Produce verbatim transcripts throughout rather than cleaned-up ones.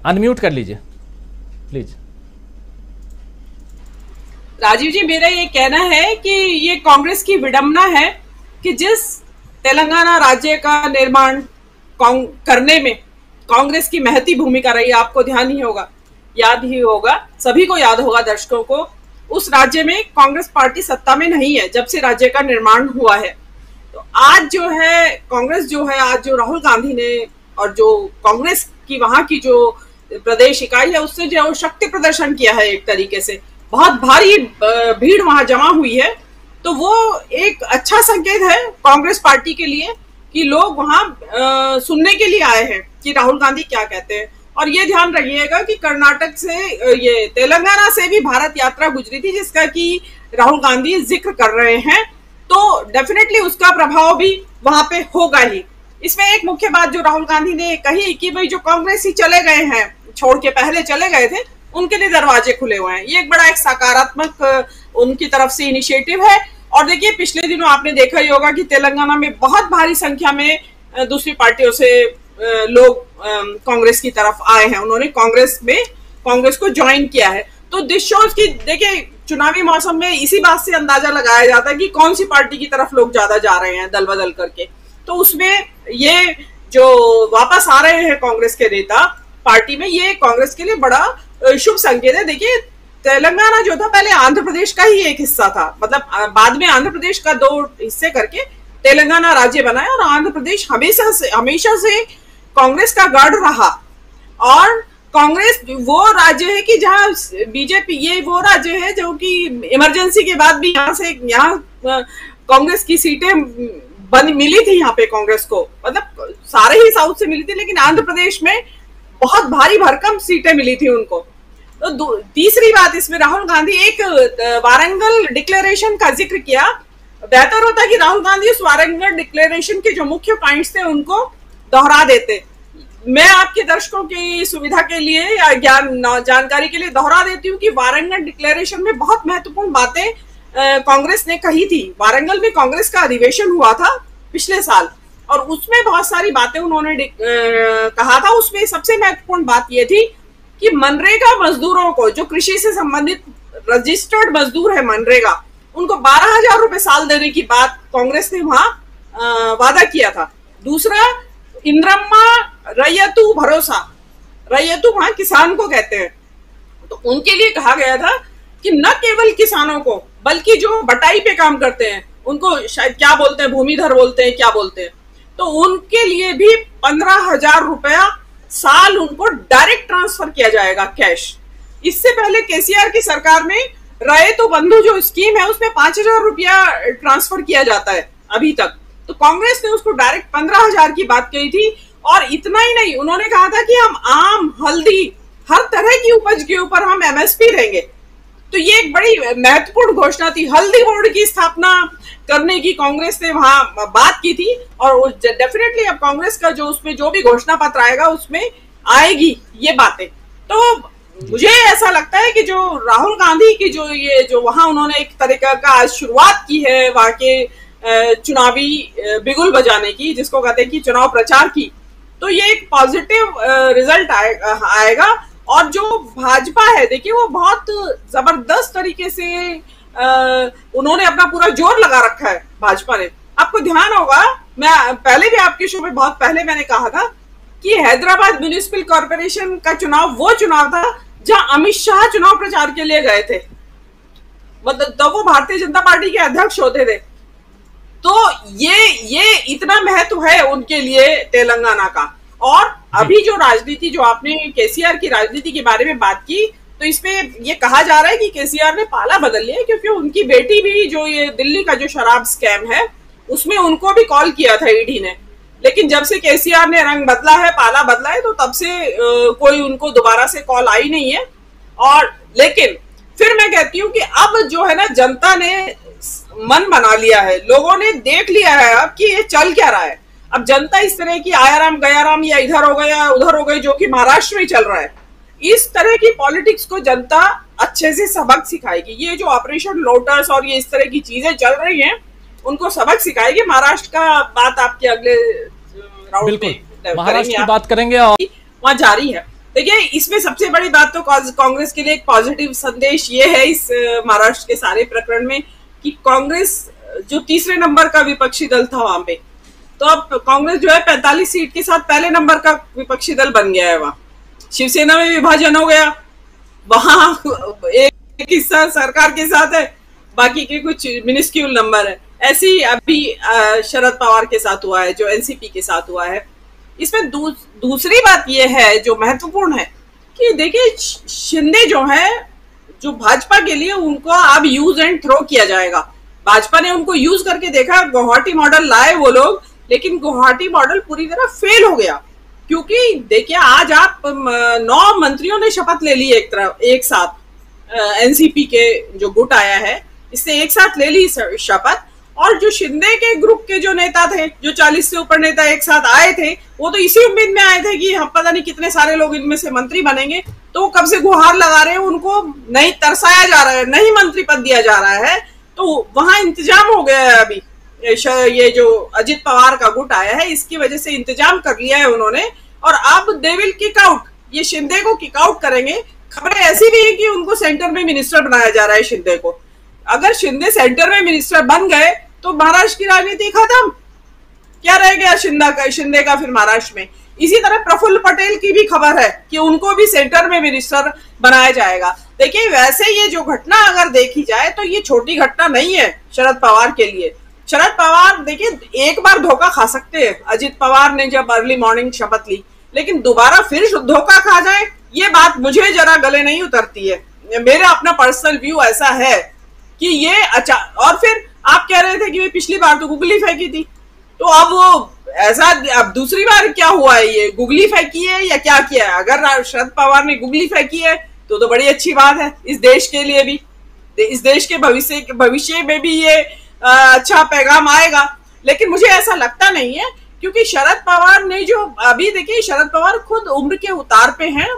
Unmute कर लीजिए please. Rajiv जी, मेरा ये कहना है कि ये कांग्रेस की विडंबना है कि जिस तेलंगाना राज्य का निर्माण करने में कांग्रेस की महती भूमिका रही, आपको ध्यान ही होगा, याद ही होगा, सभी को याद होगा, दर्शकों को, उस राज्य में कांग्रेस पार्टी सत्ता में नहीं है जब से राज्य का निर्माण हुआ है। तो आज जो है कांग्रेस जो है, आज जो राहुल गांधी ने और जो कांग्रेस की वहां की जो प्रदेश इकाई है उससे जो शक्ति प्रदर्शन किया है, एक तरीके से बहुत भारी भीड़ वहां जमा हुई है, तो वो एक अच्छा संकेत है कांग्रेस पार्टी के लिए कि लोग वहां सुनने के लिए आए हैं कि राहुल गांधी क्या कहते हैं। और ये ध्यान रखिएगा कि कर्नाटक से, ये तेलंगाना से भी भारत यात्रा गुजरी थी जिसका कि राहुल गांधी जिक्र कर रहे हैं, तो डेफिनेटली उसका प्रभाव भी वहां पे होगा ही। इसमें एक मुख्य बात जो राहुल गांधी ने कही कि भाई जो कांग्रेस ही चले गए हैं, छोड़ के पहले चले गए थे, उनके लिए दरवाजे खुले हुए हैं। ये एक बड़ा एक सकारात्मक उनकी तरफ से इनिशिएटिव है। और देखिए, पिछले दिनों आपने देखा ही होगा कि तेलंगाना में बहुत भारी संख्या में दूसरी पार्टियों से लोग कांग्रेस की तरफ आए हैं, उन्होंने कांग्रेस में कांग्रेस को ज्वाइन किया है। तो दिस शोज की, देखिए, चुनावी मौसम में इसी बात से अंदाजा लगाया जाता है कि कौन सी पार्टी की तरफ लोग ज्यादा जा रहे हैं दल बदल करके। तो उसमें ये जो वापस आ रहे हैं कांग्रेस के नेता पार्टी में, ये कांग्रेस के लिए बड़ा शुभ संकेत है। देखिए, तेलंगाना जो था पहले आंध्र प्रदेश का ही एक हिस्सा था, मतलब बाद में आंध्र प्रदेश का दो हिस्से करके तेलंगाना राज्य बना है, और आंध्र प्रदेश हमेशा से हमेशा से कांग्रेस का गढ़ रहा। और कांग्रेस वो राज्य है कि जहां बीजेपी, ये वो राज्य है जो कि इमरजेंसी के बाद भी यहाँ से यहाँ कांग्रेस की सीटें बन मिली थी यहाँ पे कांग्रेस को, मतलब सारे ही साउथ से मिली थी, लेकिन आंध्र प्रदेश में बहुत भारी भरकम सीटें मिली थी उनको। तो तीसरी बात इसमें, राहुल गांधी एक वारंगल डिक्लेरेशन का जिक्र किया। बेहतर होता कि राहुल गांधी उस वारंगल डिक्लेरेशन के जो मुख्य पॉइंट्स थे उनको दोहरा देते। मैं आपके दर्शकों की सुविधा के लिए या ज्ञान जानकारी के लिए दोहरा देती हूँ कि वारंगल डिक्लेरेशन में बहुत महत्वपूर्ण बातें कांग्रेस ने कही थी। वारंगल में कांग्रेस का अधिवेशन हुआ था पिछले साल, और उसमें बहुत सारी बातें उन्होंने कहा था। उसमें सबसे महत्वपूर्ण बात यह थी कि मनरेगा मजदूरों को, जो कृषि से संबंधित रजिस्टर्ड मजदूर है मनरेगा, उनको बारह हजार रुपए साल देने की बात कांग्रेस ने वहां वादा किया था। दूसरा, इंद्रम्मा रैयतु भरोसा, रैयतु वहां किसान को कहते हैं, तो उनके लिए कहा गया था कि न केवल किसानों को बल्कि जो बटाई पे काम करते हैं उनको शायद क्या बोलते हैं, भूमिधर बोलते हैं, क्या बोलते हैं, तो उनके लिए भी पंद्रह हजार रुपया साल उनको डायरेक्ट ट्रांसफर किया जाएगा, कैश। इससे पहले केसीआर की सरकार में रैयतु बंधु जो स्कीम है उसमें पांच हजार रुपया ट्रांसफर किया जाता है अभी तक, तो कांग्रेस ने उसको डायरेक्ट पंद्रह हजार की बात कही थी। और इतना ही नहीं, उन्होंने कहा था कि हम आम, हल्दी, हर तरह की उपज के ऊपर हम एमएसपी देंगे। तो ये एक बड़ी महत्वपूर्ण घोषणा थी। हल्दी बोर्ड की स्थापना करने की कांग्रेस ने वहां बात की थी, और डेफिनेटली अब कांग्रेस का जो उसमें जो भी घोषणा पत्र आएगा उसमें आएगी ये बातें। तो मुझे ऐसा लगता है कि जो राहुल गांधी की जो ये जो वहां उन्होंने एक तरीका का आज शुरुआत की है वहां के चुनावी बिगुल बजाने की, जिसको कहते हैं कि चुनाव प्रचार की, तो ये एक पॉजिटिव रिजल्ट आए, आएगा। और जो भाजपा है, देखिए, वो बहुत जबरदस्त तरीके से आ, उन्होंने अपना पूरा जोर लगा रखा है भाजपा ने। आपको ध्यान होगा, मैं पहले भी आपके शो में बहुत पहले मैंने कहा था कि हैदराबाद म्युनिसिपल कॉर्पोरेशन का चुनाव वो चुनाव था जहां अमित शाह चुनाव प्रचार के लिए गए थे, मतलब तो वो भारतीय जनता पार्टी के अध्यक्ष होते थे। तो ये ये इतना महत्व है उनके लिए तेलंगाना का। और अभी जो राजनीति, जो आपने केसीआर की राजनीति के बारे में बात की, तो इसमें ये कहा जा रहा है कि केसीआर ने पाला बदल लिया, क्योंकि उनकी बेटी भी जो ये दिल्ली का जो शराब स्कैम है उसमें उनको भी कॉल किया था ईडी ने, लेकिन जब से केसीआर ने रंग बदला है, पाला बदला है, तो तब से आ, कोई उनको दोबारा से कॉल आई नहीं है। और लेकिन फिर मैं कहती हूँ कि अब जो है ना, जनता ने मन बना लिया है, लोगों ने देख लिया है अब कि ये चल क्या रहा है। अब जनता इस तरह की आयाराम गयाराम या इधर हो गया उधर हो गई, जो कि महाराष्ट्र में चल रहा है, इस तरह की पॉलिटिक्स को जनता अच्छे से सबक सिखाएगी। ये जो ऑपरेशन लोटस और ये इस तरह की चीजें चल रही हैं, उनको सबक सिखाएगी। महाराष्ट्र का बात आपके अगले राउंड में महाराष्ट्र की बात करेंगे और वहां जारी है। देखिए, इसमें सबसे बड़ी बात तो कांग्रेस के लिए एक पॉजिटिव संदेश ये है इस महाराष्ट्र के सारे प्रकरण में कि कांग्रेस जो तीसरे नंबर का विपक्षी दल था वहां पे, तो अब कांग्रेस जो है पैंतालीस सीट के साथ पहले नंबर का विपक्षी दल बन गया है। वहां शिवसेना में विभाजन हो गया, वहां एक हिस्सा सरकार के साथ है, बाकी के कुछ मिनिस्क्यूल नंबर है। ऐसे ही अभी शरद पवार के साथ हुआ है, जो एनसीपी के साथ हुआ है। इसमें दू, दूसरी बात यह है जो महत्वपूर्ण है कि देखिए, शिंदे जो है, जो भाजपा के लिए उनको अब यूज एंड थ्रो किया जाएगा। भाजपा ने उनको यूज करके देखा, गुवाहाटी मॉडल लाए वो लोग, लेकिन गुवाहाटी मॉडल पूरी तरह फेल हो गया। क्योंकि देखिए, आज आप नौ मंत्रियों ने शपथ ले ली एक तरफ एक साथ, एनसीपी के जो गुट आया है इससे एक साथ ले ली शपथ। और जो शिंदे के ग्रुप के जो नेता थे, जो चालीस से ऊपर नेता एक साथ आए थे, वो तो इसी उम्मीद में आए थे कि हम पता नहीं कितने सारे लोग इनमें से मंत्री बनेंगे, तो वो कब से गुहार लगा रहे हैं, उनको नहीं तरसाया जा रहा है, नहीं मंत्री पद दिया जा रहा है। तो वहां इंतजाम हो गया है। अभी ये जो अजित पवार का गुट आया है, इसकी वजह से इंतजाम कर लिया है उन्होंने, और अब दे विल किक आउट, ये शिंदे को किक आउट करेंगे। खबरें ऐसी भी है कि उनको सेंटर में मिनिस्टर बनाया जा रहा है शिंदे को। अगर शिंदे सेंटर में मिनिस्टर बन गए तो महाराष्ट्र की राजनीति खत्म, क्या रह गया शिंदा का शिंदे का फिर महाराष्ट्र में। इसी तरह प्रफुल्ल पटेल की भी खबर है कि उनको भी सेंटर में मिनिस्टर बनाया जाएगा। देखिए, वैसे ये जो घटना अगर देखी जाए तो ये छोटी घटना नहीं है शरद पवार के लिए। शरद पवार देखिए, एक बार धोखा खा सकते हैं, अजित पवार ने जब अर्ली मॉर्निंग शपथ ली, लेकिन दोबारा फिर धोखा खा जाए, ये बात मुझे जरा गले नहीं उतरती है। मेरा अपना पर्सनल व्यू ऐसा है कि ये अच्छा। और फिर आप कह रहे थे कि पिछली बार तो गुगली फेंकी थी, तो अब वो ऐसा, अब दूसरी बार क्या हुआ है, ये गुगली फेंकी है या क्या किया है? अगर शरद पवार ने गुगली फेंकी है तो तो बड़ी अच्छी बात है इस देश के लिए भी, इस देश के भविष्य भविष्य में भी ये आ, अच्छा पैगाम आएगा। लेकिन मुझे ऐसा लगता नहीं है, क्योंकि शरद पवार ने जो अभी देखिए, शरद पवार खुद उम्र के उतार पे हैं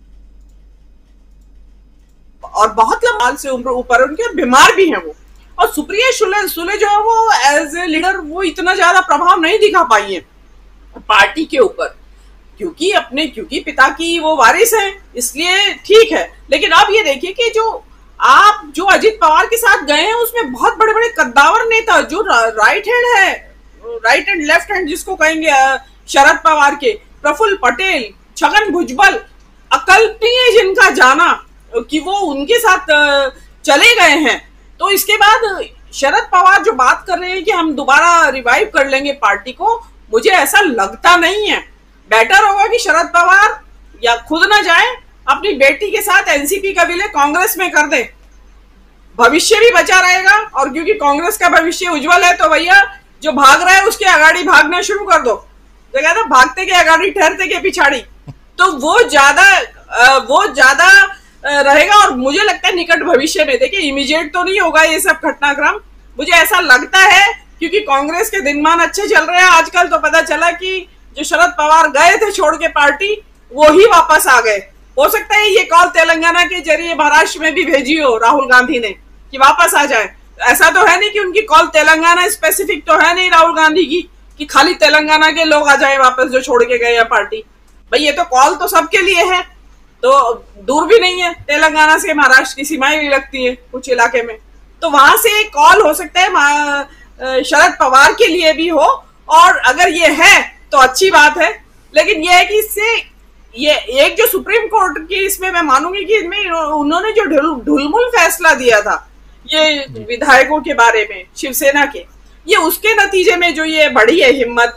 और बहुत लंबा से उम्र ऊपर उनके, बीमार भी हैं वो। और सुप्रिया सुले सुले जो है वो एज ए लीडर वो इतना ज्यादा प्रभाव नहीं दिखा पाई है पार्टी के ऊपर, क्योंकि अपने क्योंकि पिता की वो वारिस है, इसलिए ठीक है। लेकिन अब ये देखिए कि जो आप जो अजित पवार के साथ गए हैं, उसमें बहुत बड़े बड़े कद्दावर नेता, जो राइट हैंड है, राइट एंड लेफ्ट हैंड जिसको कहेंगे शरद पवार के, प्रफुल्ल पटेल, छगन भुजबल, अकल्पनीय जिनका जाना कि वो उनके साथ चले गए हैं। तो इसके बाद शरद पवार जो बात कर रहे हैं कि हम दोबारा रिवाइव कर लेंगे पार्टी को, मुझे ऐसा लगता नहीं है। बेटर होगा कि शरद पवार या खुद ना जाए, अपनी बेटी के साथ एनसीपी का विलय कांग्रेस में कर दे, भविष्य भी बचा रहेगा। और क्योंकि कांग्रेस का भविष्य उज्जवल है, तो भैया जो भाग रहा है उसके आगाड़ी भागना शुरू कर दो। तो कहता भागते के आगाड़ी, ठहरते के पिछाड़ी, तो वो ज्यादा वो ज्यादा रहेगा। और मुझे लगता है निकट भविष्य में, देखिए इमीडिएट तो नहीं होगा ये सब घटनाक्रम, मुझे ऐसा लगता है, क्योंकि कांग्रेस के दिनमान अच्छे चल रहे हैं आजकल। तो पता चला कि जो शरद पवार गए थे छोड़ के पार्टी, वो ही वापस आ गए। हो सकता है ये कॉल तेलंगाना के जरिए महाराष्ट्र में भी भेजी हो राहुल गांधी ने कि वापस आ जाए। ऐसा तो है नहीं कि उनकी कॉल तेलंगाना स्पेसिफिक तो है नहीं राहुल गांधी की कि खाली तेलंगाना के लोग आ जाए वापस जो छोड़ के गए हैं पार्टी। भाई ये तो कॉल तो सबके लिए है, तो दूर भी नहीं है, तेलंगाना से महाराष्ट्र की सीमाएं भी लगती है कुछ इलाके में, तो वहां से एक कॉल हो सकता है शरद पवार के लिए भी हो। और अगर ये है तो अच्छी बात है। लेकिन ये है कि इससे ये एक जो सुप्रीम कोर्ट की, इसमें मैं मानूंगी कि इसमें उन्होंने जो ढुलमुल फैसला दिया था ये विधायकों के बारे में शिवसेना के, ये उसके नतीजे में जो ये बढ़ी है हिम्मत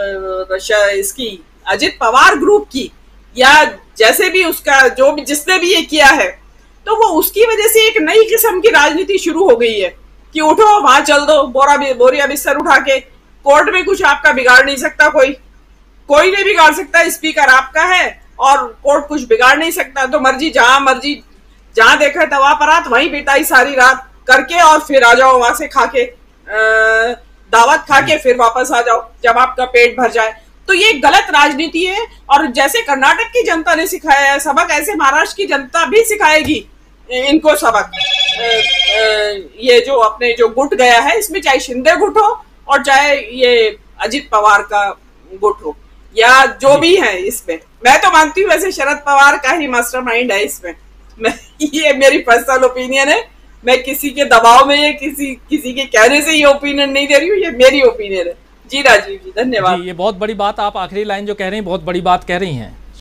इसकी अजित पवार ग्रुप की, या जैसे भी उसका जो भी जिसने भी ये किया है, तो वो उसकी वजह से एक नई किस्म की राजनीति शुरू हो गई है कि उठो वहां चल दो, बोरा बोरिया बिस्तर उठा के, कोर्ट में कुछ आपका बिगाड़ नहीं सकता, कोई कोई नहीं बिगाड़ सकता, स्पीकर आपका है और कोर्ट कुछ बिगाड़ नहीं सकता। तो मर्जी जहां मर्जी जहां देखा तवा परात वहीं बिताई सारी रात करके, और फिर आ जाओ वहां से खा के दावत खा के फिर वापस आ जाओ जब आपका पेट भर जाए। तो ये गलत राजनीति है, और जैसे कर्नाटक की जनता ने सिखाया है सबक, ऐसे महाराष्ट्र की जनता भी सिखाएगी इनको सबक। ये जो अपने जो गुट गया है, इसमें चाहे शिंदे गुट हो और चाहे ये अजित पवार का गुट हो, या जो भी है इसमें। मैं तो मानती हूँ वैसे शरद पवार का ही मास्टरमाइंड है इसमें। मैं ये मेरी पर्सनल ओपिनियन है, मैं किसी के दबाव में या किसी किसी के कहने से ये ओपिनियन नहीं दे रही हूँ, ये मेरी ओपिनियन है। जी राजीव जी, धन्यवाद। जी, ये बहुत बड़ी बात आप आखिरी लाइन जो कह रही हैं बहुत बड़ी बात कह रही हैं।